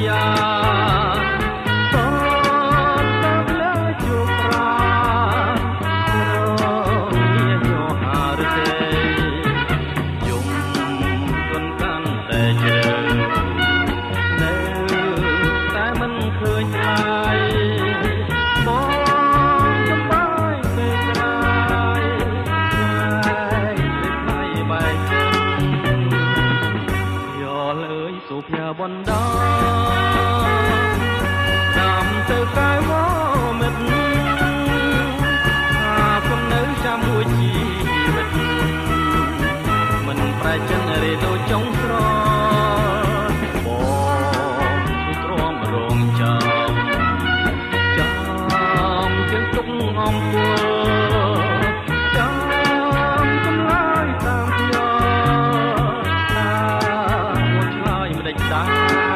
យាតតលើជោប្រាមានយោហារទេយំគុនកាន់តែជ្រៅនៅតែមិនឃើញថ្លៃបងចំបាយពេលក្រោយថ្លៃបែកយោលអើយសុភ័បណ្ដាតាមទៅកាយមកមិត្តថាខ្ញុំនៅចាំមួយជីវិតមិនប្រែចិនរេដូចចុងស្របងទ្រាំរងចាំជាងទុកអំពើចាំចំឡាយតាមយ៉ាមួយឆ្លើយមិនដេចដា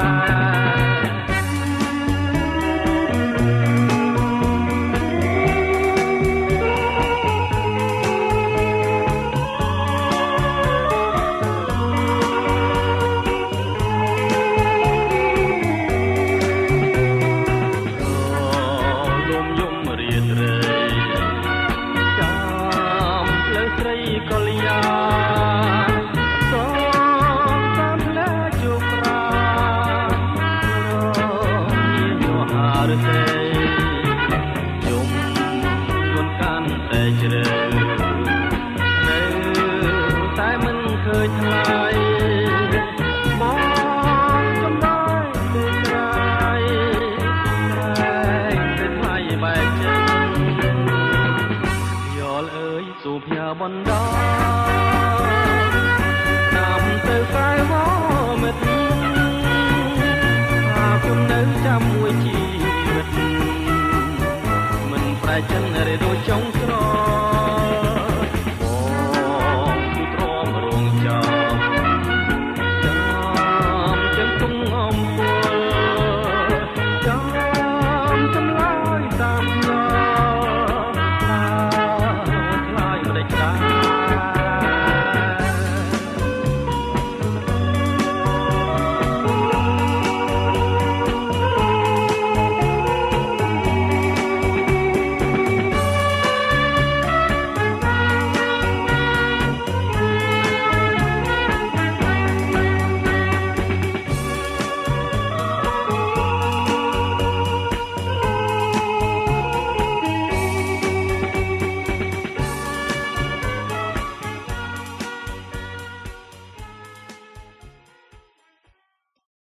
កលយាសូមតាមផ្លែជោប្រាមានយោហារទេយំគុនកាន់តែជ្រៅនៅតែមិនឃើញថ្លៃបងចំបាយពេលក្រោយតែថ្លៃបែកចេញយល់អើយសុភ័បណ្ដាតាមទៅកាយមកមិត្តថាខ្ញុំនៅចាំមួយជីវិតមិនប្រែចិន